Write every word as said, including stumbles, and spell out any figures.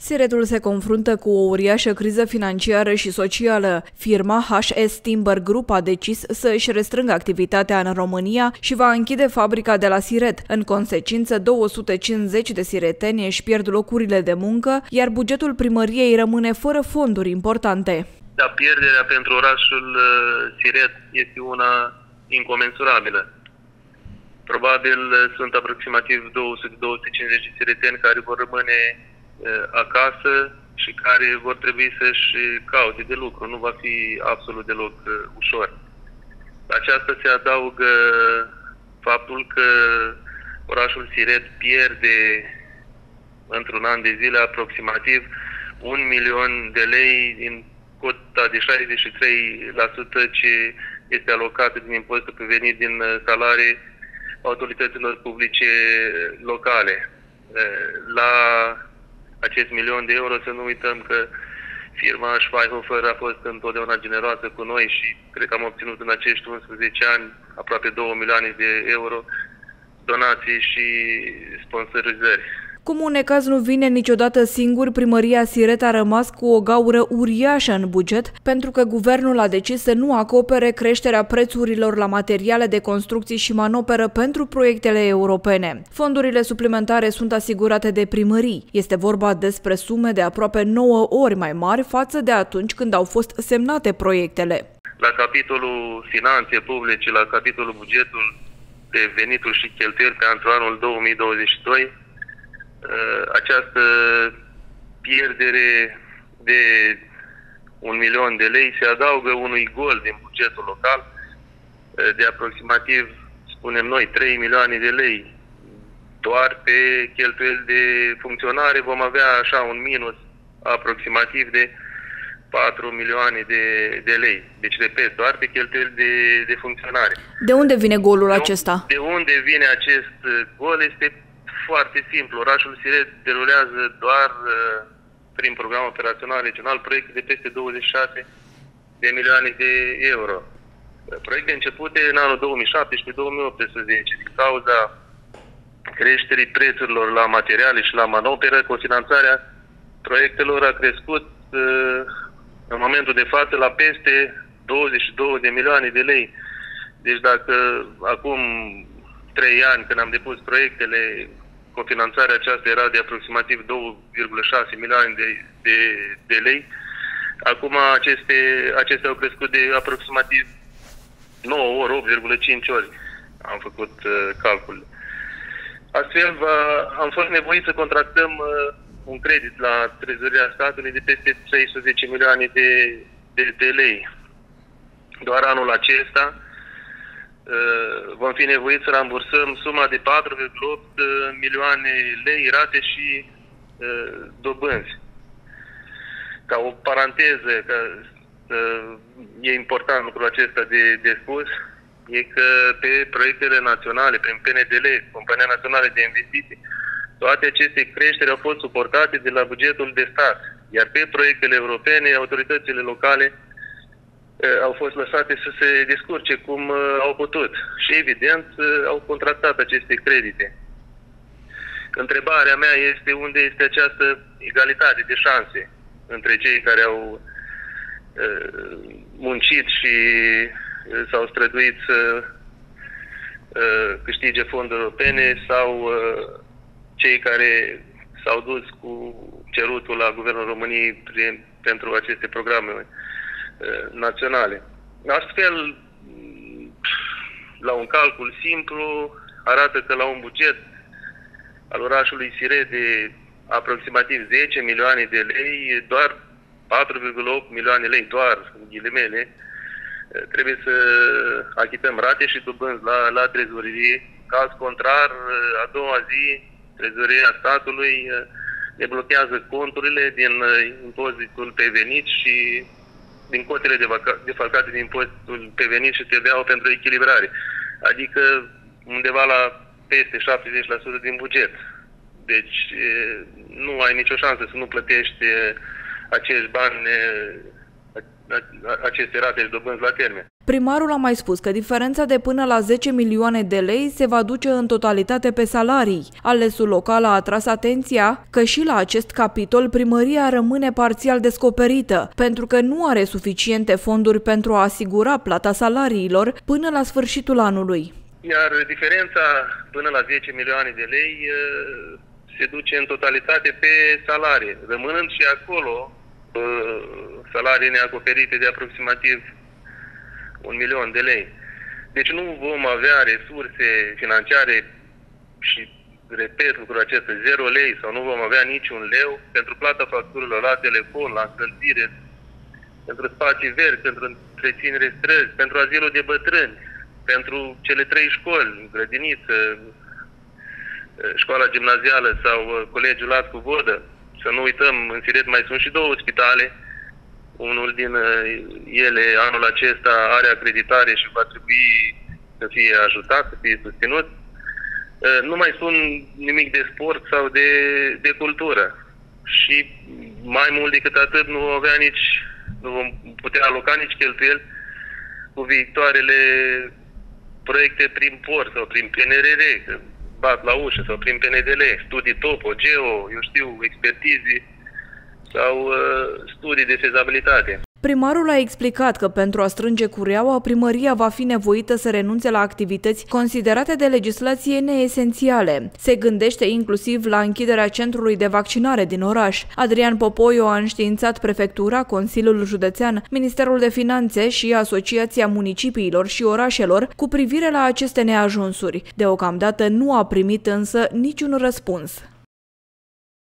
Siretul se confruntă cu o uriașă criză financiară și socială. Firma H S Timber Group a decis să își restrângă activitatea în România și va închide fabrica de la Siret. În consecință, două sute cincizeci de sireteni își pierd locurile de muncă, iar bugetul primăriei rămâne fără fonduri importante. Da, pierderea pentru orașul Siret este una incomensurabilă. Probabil sunt aproximativ două sute - două sute cincizeci de sireteni care vor rămâne acasă și care vor trebui să-și caute de lucru. Nu va fi absolut deloc ușor. La aceasta se adaugă faptul că orașul Siret pierde într-un an de zile aproximativ un milion de lei din cota de șaizeci și trei la sută ce este alocată din impozitul pe venit din salarii autorităților publice locale. La acest milion de euro să nu uităm că firma Schweihofer a fost întotdeauna generoasă cu noi și cred că am obținut în acești unsprezece ani aproape două milioane de euro donații și sponsorizări. Cum un necaz nu vine niciodată singur, primăria Siret a rămas cu o gaură uriașă în buget, pentru că guvernul a decis să nu acopere creșterea prețurilor la materiale de construcții și manoperă pentru proiectele europene. Fondurile suplimentare sunt asigurate de primării. Este vorba despre sume de aproape nouă ori mai mari față de atunci când au fost semnate proiectele. La capitolul finanțe publice, la capitolul bugetul de venituri și cheltuieli pentru anul două mii douăzeci și doi, această pierdere de un milion de lei se adaugă unui gol din bugetul local de aproximativ, spunem noi, trei milioane de lei. Doar pe cheltuieli de funcționare vom avea așa un minus aproximativ de patru milioane de, de lei. Deci, repet, doar pe cheltuieli de, de funcționare. De unde vine golul acesta? De unde vine acest gol este foarte simplu. Orașul Siret derulează doar uh, prin program operațional regional proiecte de peste douăzeci și șase de milioane de euro. Proiecte începute în anul două mii șaptesprezece - două mii optsprezece. Din cauza creșterii prețurilor la materiale și la manoperă, cofinanțarea proiectelor a crescut uh, în momentul de față la peste douăzeci și două de milioane de lei. Deci dacă acum trei ani, când am depus proiectele, cofinanțarea aceasta era de aproximativ două virgulă șase milioane de, de, de lei. Acum aceste, acestea au crescut de aproximativ nouă ori, opt virgulă cinci ori. Am făcut uh, calculul. Astfel va, am fost nevoiți să contractăm uh, un credit la trezoreria statului de peste trei sute zece milioane de, de, de lei. Doar anul acesta vom fi nevoiți să rambursăm suma de patru virgulă opt milioane lei rate și uh, dobânzi. Ca o paranteză, că uh, e important lucrul acesta de, de spus, e că pe proiectele naționale, prin P N D L, Compania Națională de Investiții, toate aceste creșteri au fost suportate de la bugetul de stat, iar pe proiectele europene, autoritățile locale au fost lăsate să se descurce cum au putut și, evident, au contractat aceste credite. Întrebarea mea este unde este această egalitate de șanse între cei care au uh, muncit și uh, s-au străduit să uh, câștige fonduri europene sau uh, cei care s-au dus cu cerutul la Guvernul României prin, pentru aceste programe naționale. Astfel, la un calcul simplu, arată că la un buget al orașului Siret de aproximativ zece milioane de lei, doar patru virgulă opt milioane lei, doar, în ghilimele, trebuie să achităm rate și dobânzi la, la trezorerie. Caz contrar, a doua zi, trezoreria statului deblochează conturile din impozitul pe venit și din cotele defalcate din impozitul pe venit și T V A-ul pentru echilibrare. Adică undeva la peste șaptezeci la sută din buget. Deci nu ai nicio șansă să nu plătești acești bani, aceste rate și dobânzi la termen. Primarul a mai spus că diferența de până la zece milioane de lei se va duce în totalitate pe salarii. Alesul local a atras atenția că și la acest capitol primăria rămâne parțial descoperită, pentru că nu are suficiente fonduri pentru a asigura plata salariilor până la sfârșitul anului. Iar diferența până la zece milioane de lei se duce în totalitate pe salarii, rămânând și acolo salarii neacoperite de aproximativ un milion de lei. Deci nu vom avea resurse financiare și, repet lucrul acesta, zero lei sau nu vom avea niciun leu pentru plata facturilor la telefon, la încălzire, pentru spații verzi, pentru întreținere străzi, pentru azilul de bătrâni, pentru cele trei școli, grădiniță, școala gimnazială sau colegiul Lascu Vodă. Să nu uităm, în Siret mai sunt și două spitale. Unul din ele anul acesta are acreditare și va trebui să fie ajutat, să fie susținut. Nu mai sunt nimic de sport sau de, de cultură. Și mai mult decât atât nu vom avea nici, nu vom putea aloca nici cheltuieli cu viitoarele proiecte prin port sau prin P N R R, că bat la ușă, sau prin P N D L, studii topo, geo, eu știu, expertizi sau uh, studii de fezabilitate. Primarul a explicat că pentru a strânge cureaua, primăria va fi nevoită să renunțe la activități considerate de legislație neesențiale. Se gândește inclusiv la închiderea centrului de vaccinare din oraș. Adrian Popoiu a înștiințat prefectura, Consiliul Județean, Ministerul de Finanțe și Asociația Municipiilor și Orașelor cu privire la aceste neajunsuri. Deocamdată nu a primit însă niciun răspuns.